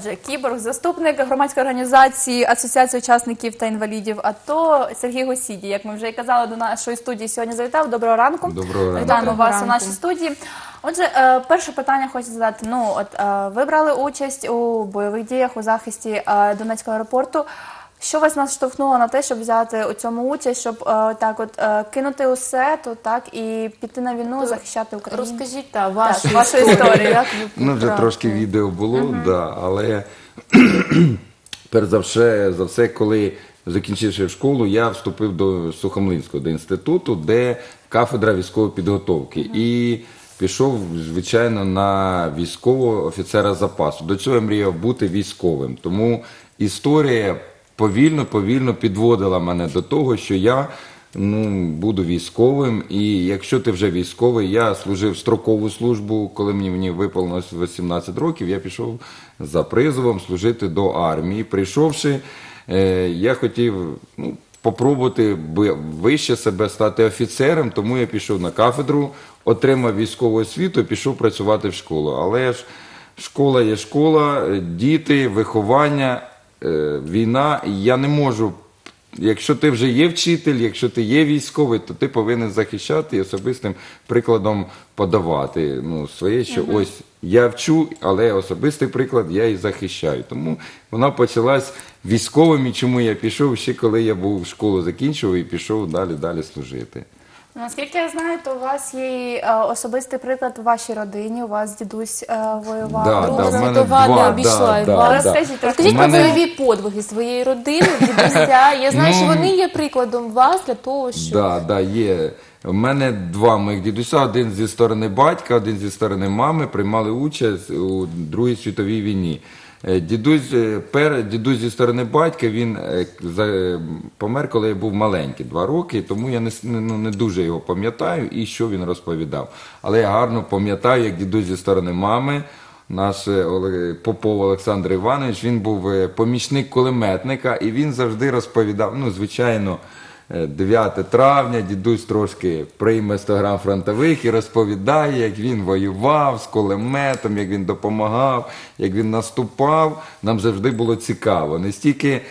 Отже, Кіборг, заступник громадської організації Асоціації учасників та інвалідів АТО Сергій Госідій, як ми вже і казали, до нашої студії сьогодні завітав. Доброго ранку. Доброго ранку. Вітаємо вас у нашій студії. Отже, перше питання хочу задати. Ви брали участь у бойових діях у захисті Донецького аеропорту. Що вас наштовхнуло на те, щоб взяти у цьому участь, щоб кинути усе, і піти на війну, захищати Україну? Розкажіть вашу історію. Як ви Ну, вже трошки відео було, але перш за все, коли закінчивши школу, я вступив до Сухомлинського, до інституту, де кафедра військової підготовки. І пішов, звичайно, на військового офіцера запасу. До цього я мріяв бути військовим. Тому історія повільно підводила мене до того, що я буду військовим. І якщо ти вже військовий, я служив строкову службу, коли мені виповнилось 18 років, я пішов за призовом служити до армії. Прийшовши, я хотів попробувати вище себе стати офіцером, тому я пішов на кафедру, отримав військову освіту і пішов працювати в школу. Але ж школа є школа, діти, виховання, війна, і я не можу. Якщо ти вже є вчитель, якщо ти є військовий, то ти повинен захищати і особистим прикладом подавати своє, що ось я вчу, але особистий приклад я і захищаю. Тому вона почалась військовим, і чому я пішов ще коли я був школу закінчував і пішов далі служити. Наскільки я знаю, то у вас є особистий приклад у вашій родині, у вас дідусь воював. Друга світова не обійшла і вас. Розкажіть про бойові подвиги своєї родини, дідуся. Я знаю, що вони є прикладом вас для того, що... Так, є. У мене два моїх дідуся, один зі сторони батька, один зі сторони мами, приймали участь у Другій світовій війні. Дідусь зі сторони батька, він помер, коли я був маленький, 2 роки, тому я не дуже його пам'ятаю і що він розповідав. Але я гарно пам'ятаю, як дідусь зі сторони мами, наш Попов Олександр Іванович, він був помічник кулеметника, і він завжди розповідав, звичайно, 9 травня, дідусь трошки прийме 100 грам фронтових і розповідає, як він воював з кулеметом, як він допомагав, як він наступав. Нам завжди було цікаво. Не стільки,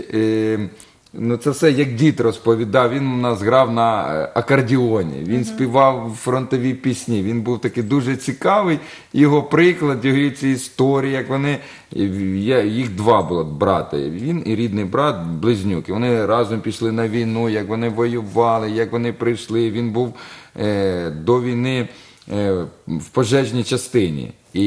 це все як дід розповідав, він у нас грав на акордіоні, він співав фронтові пісні, він був такий дуже цікавий. Його приклад, його ці історії, як вони, їх 2 було брати, він і рідний брат, близнюки. Вони разом пішли на війну, як вони воювали, як вони прийшли. Він був до війни в пожежній частині. І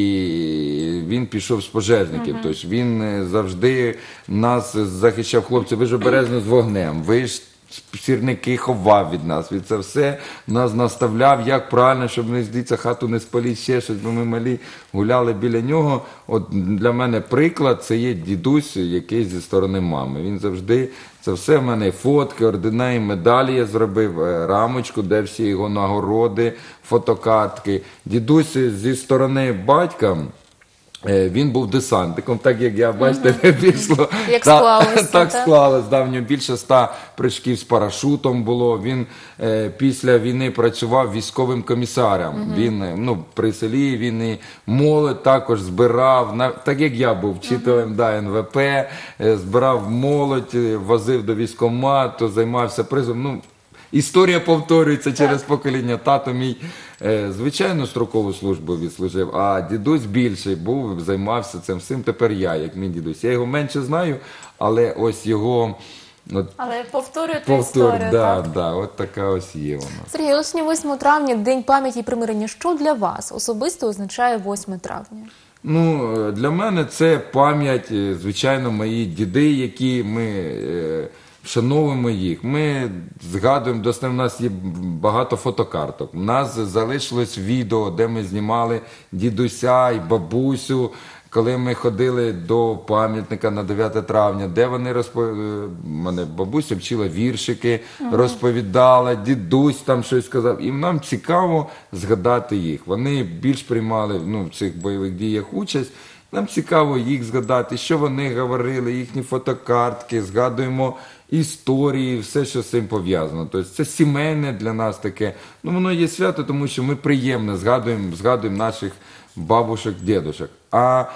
він пішов з пожежників, тобто він завжди нас захищав, хлопці, ви ж обережно з вогнем, ви ж сірники ховав від нас, від це все нас наставляв, як правильно, щоб не здається, хату не спаліть, ще щось, бо ми малі гуляли біля нього. От для мене приклад, це є дідусь, який зі сторони мами. Він завжди, це все в мене фотки, ордени, медалі я зробив, рамочку, де всі його нагороди, фотокартки. Дідусь зі сторони батька, він був десантником, так як я, бачите, пішло. Як склалося, так склалось, в нього більше 100 прыжків з парашутом було. Він після війни працював військовим комісарем. Він, при селі, він і молодь також збирав, так як я був вчителем НВП, збирав молодь, возив до військкомату, займався призовом. Історія повторюється через покоління. Тато мій, звичайно, строкову службу відслужив, а дідусь більший був, займався цим всім. Тепер я, як мій дідусь. Я його менше знаю, але ось його... Але повторюєте історію, так? Так, от така ось є вона. Сергій, сьогодні 8 травня, День пам'яті і примирення. Що для вас особисто означає 8 травня? Для мене це пам'ять, звичайно, мої діди, які ми... вшановуємо їх. Ми згадуємо, у нас є багато фотокарток. У нас залишилось відео, де ми знімали дідуся і бабусю, коли ми ходили до пам'ятника на 9 травня, де вони мене бабуся вчила віршики, розповідала, дідусь там щось сказав. І нам цікаво згадати їх. Вони більш приймали в цих бойових діях участь. Нам цікаво їх згадати, що вони говорили, їхні фотокартки, згадуємо історії, все, що з цим пов'язано. Тобто це сімейне для нас таке. Воно є свято, тому що ми приємно згадуємо наших бабушек, дідушок. А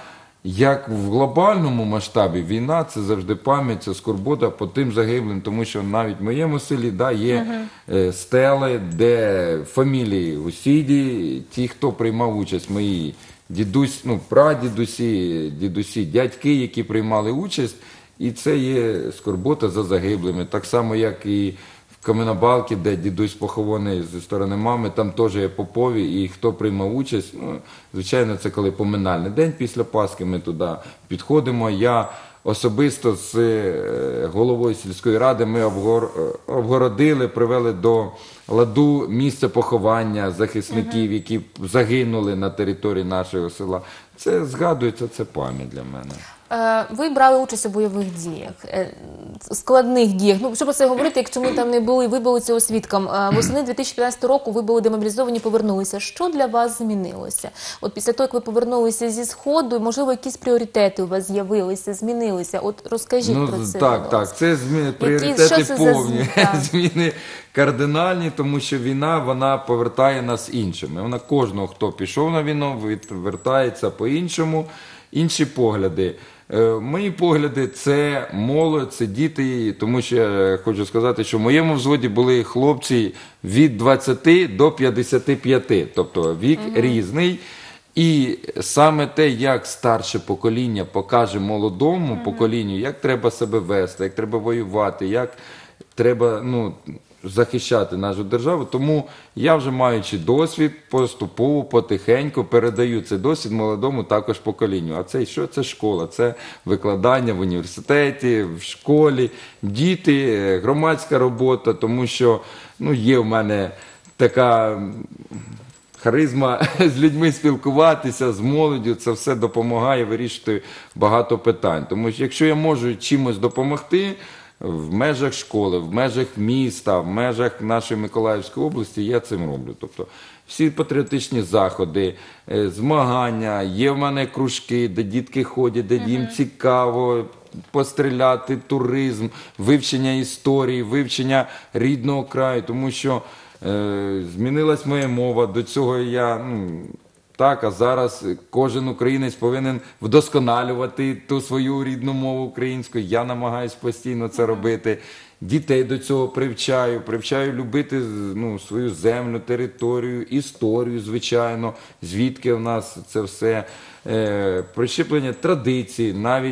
як в глобальному масштабі війна – це завжди пам'ять, це скорбота по тим загиблим, тому що навіть в моєму селі є стели, де фамілії Гусіді, ті, хто приймав участь, мої дідусь, прадідусі, дідусі, дядьки, які приймали участь, і це є скорбота за загиблими. Так само, як і в Кам'янобалці, де дідусь похований зі сторони мами, там теж є попові, і хто приймав участь, звичайно, це коли поминальний день після Пасхи, ми туди підходимо. Я особисто з головою сільської ради ми обгородили, привели до ладу місце поховання захисників, які загинули на території нашого села. Це згадується, це пам'ять для мене. Ви брали участь у бойових діях, складних діях. Що про це говорити, якщо ми там не були, ви були цього свідком. Восени 2015 року ви були демобілізовані, повернулися. Що для вас змінилося? От після того, як ви повернулися зі Сходу, можливо, якісь пріоритети у вас з'явилися, змінилися? От розкажіть про це. Так, це пріоритети повні, зміни кардинальні, тому що війна, вона повертає нас іншими. Вона кожного, хто пішов на війну, вертається по-іншому, інші погляди. Мої погляди – це молодь, це діти, тому що я хочу сказати, що в моєму взводі були хлопці від 20 до 55, тобто вік різний. І саме те, як старше покоління покаже молодому поколінню, як треба себе вести, як треба воювати, як треба захищати нашу державу. Тому я вже маючи досвід, поступово, потихеньку передаю цей досвід молодому також поколінню. А це що? Це школа, це викладання в університеті, в школі, діти, громадська робота, тому що є в мене така харизма з людьми спілкуватися, з молоддю, це все допомагає вирішити багато питань. Тому що якщо я можу чимось допомогти, в межах школи, в межах міста, в межах нашої Миколаївської області, я цим роблю. Тобто всі патріотичні заходи, змагання, є в мене кружки, де дітки ходять, де їм цікаво постріляти, туризм, вивчення історії, вивчення рідного краю, тому що змінилась моя мова, до цього я... а зараз кожен українець повинен вдосконалювати ту свою рідну мову українську. Я намагаюся постійно це робити. Дітей до цього привчаю любити свою землю, територію, історію, звичайно, звідки в нас це все, прищеплення традицій, навіть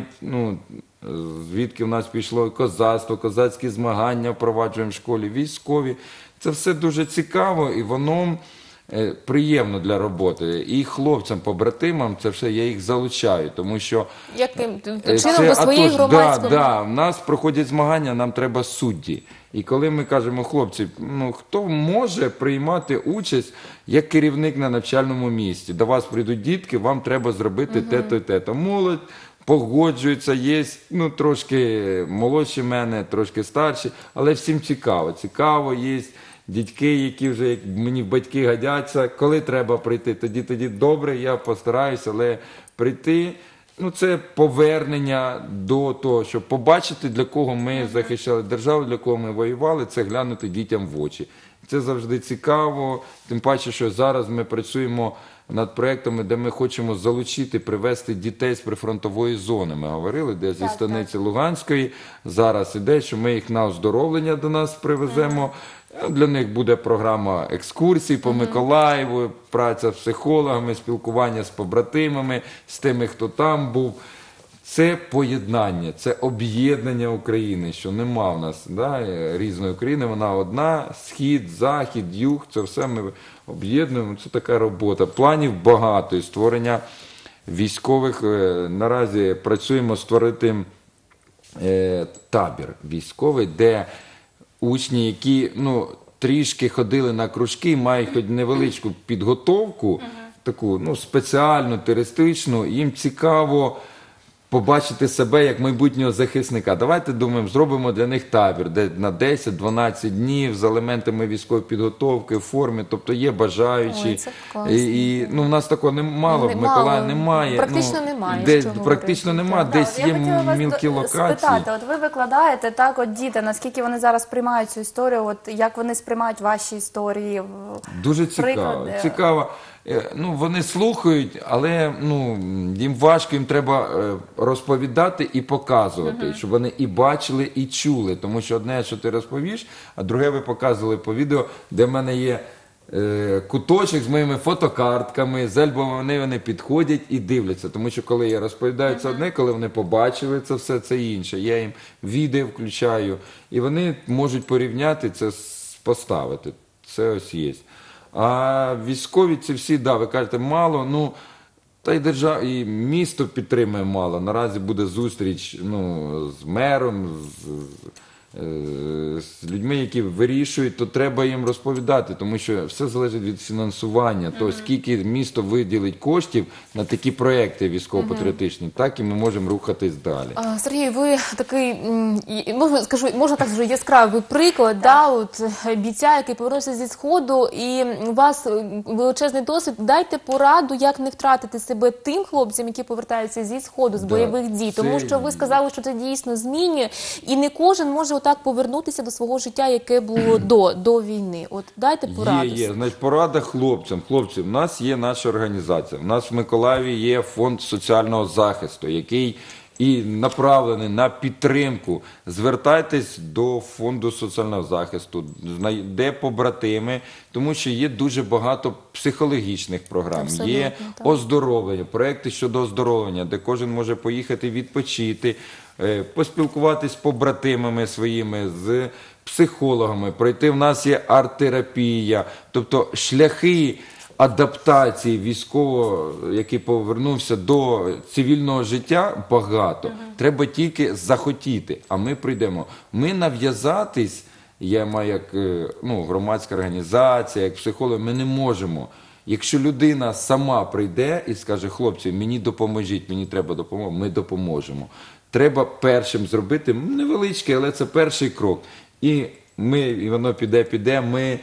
звідки в нас пішло козацтво, козацькі змагання впроваджуємо в школі, військові. Це все дуже цікаво і воно приємно для роботи. І хлопцям, побратимам, це все я їх залучаю, тому що... Яким чином до своєї громадської... в нас проходять змагання, нам треба судді. І коли ми кажемо, хлопці, хто може приймати участь як керівник на навчальному місці? До вас прийдуть дітки, вам треба зробити те-то і те-то. Молодь погоджується, є трошки молодші мене, трошки старші, але всім цікаво. Цікаво, є дядьки, які вже як мені в батьки годяться, коли треба прийти, тоді добре, я постараюся, але прийти, це повернення до того, щоб побачити, для кого ми захищали державу, для кого ми воювали, це глянути дітям в очі. Це завжди цікаво, тим паче, що зараз ми працюємо над проектами, де ми хочемо залучити, привезти дітей з прифронтової зони. Ми говорили, де зі станиці Луганської зараз іде, що ми їх на оздоровлення до нас привеземо. Для них буде програма екскурсій по Миколаєву, праця з психологами, спілкування з побратимами, з тими, хто там був. Це поєднання, це об'єднання України, що нема в нас різної України, вона одна, схід, захід, юг, це все ми об'єднуємо, це така робота. Планів багато, і створення військових, наразі працюємо створити табір військовий, де учні, які трішки ходили на кружки, мають хоч невеличку підготовку, таку спеціальну, туристичну, їм цікаво побачити себе як майбутнього захисника. Давайте, думаємо, зробимо для них табір, де на 10-12 днів з елементами військової підготовки, в формі, тобто є бажаючі. І в нас такого немало, в Миколаєві немає. Практично немає. Практично немає, десь є мілкі локації. Спитати, от ви викладаєте, діти, наскільки вони зараз приймають цю історію, як вони сприймають ваші історії? Дуже цікаво. Ну, вони слухають, але ну, їм важко, їм треба розповідати і показувати, щоб вони і бачили, і чули. Тому що одне, що ти розповіш, а друге ви показували по відео, де в мене є куточок з моїми фотокартками, з альбомами, вони підходять і дивляться. Тому що коли я розповідаю це одне, коли вони побачили це все, це інше. Я їм відео включаю, і вони можуть порівняти це, поставити. Це ось є. А військові ці всі, да, ви кажете, мало, ну, та й держава, і місто підтримує мало. Наразі буде зустріч, ну, з мером, з людьми, які вирішують, то треба їм розповідати, тому що все залежить від фінансування. То скільки місто виділить коштів на такі проекти військово-патріотичні, так і ми можемо рухатись далі. Сергій, ви такий, можна так сказати, яскравий приклад, да, от, бійця, який повернувся зі Сходу, і у вас величезний досвід. Дайте пораду, як не втратити себе тим хлопцям, які повертаються зі Сходу, з бойових дій. Тому що ви сказали, що це дійсно змінює, і не кожен може отак повернутися до свого життя, яке було до війни. От дайте пораду. Є. Значить, порада хлопцям. Хлопці, в нас є наша організація. В нас в Миколаєві є фонд соціального захисту, який і направлений на підтримку. Звертайтесь до фонду соціального захисту, де побратими, тому що є дуже багато психологічних програм, Абсолютно, є так. оздоровлення, проекти щодо оздоровлення, де кожен може поїхати відпочити, поспілкуватись з побратимами своїми, з психологами, пройти. В нас є арт-терапія, тобто шляхи адаптації військового, який повернувся до цивільного життя, багато. Треба тільки захотіти, а ми прийдемо. Ми нав'язатись, я маю як громадська організація, як психолог, ми не можемо. Якщо людина сама прийде і скаже, хлопці, мені допоможіть, мені треба допомога, ми допоможемо. Треба першим зробити, невеличкий, але це перший крок. І воно піде,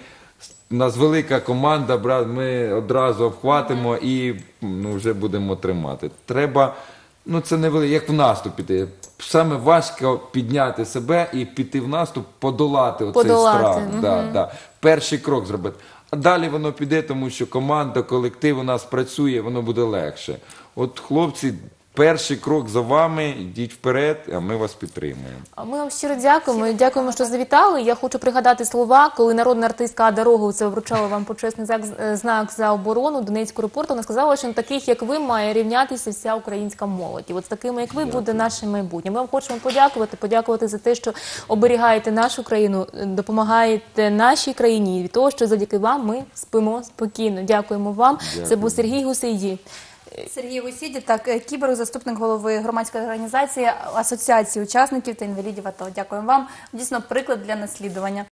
у нас велика команда, брат, ми одразу обхватимо і вже будемо тримати. Треба, це невелике, як в наступ піти. Саме важко підняти себе і піти в наступ, подолати оцей страх. Да. Перший крок зробити. А далі воно піде, тому що команда, колектив у нас працює, воно буде легше. От хлопці, перший крок за вами, йдіть вперед, а ми вас підтримуємо. Ми вам щиро дякуємо. Дякуємо, що завітали. Я хочу пригадати слова, коли народна артистка Ада Роговцева вручала вам почесний знак за оборону Донецького аеропорту. Вона сказала, що на таких, як ви, має рівнятися вся українська молодь. І от з такими, як ви, буде наше майбутнє. Ми вам хочемо подякувати за те, що оберігаєте нашу країну, допомагаєте нашій країні. І від того, що завдяки вам ми спимо спокійно. Дякуємо вам. Дякую. Це був Сергій Гусейді. Сергій Гусейді, кіборг, заступник голови громадської організації Асоціації учасників та інвалідів АТО. Дякуємо вам. Дійсно, приклад для наслідування.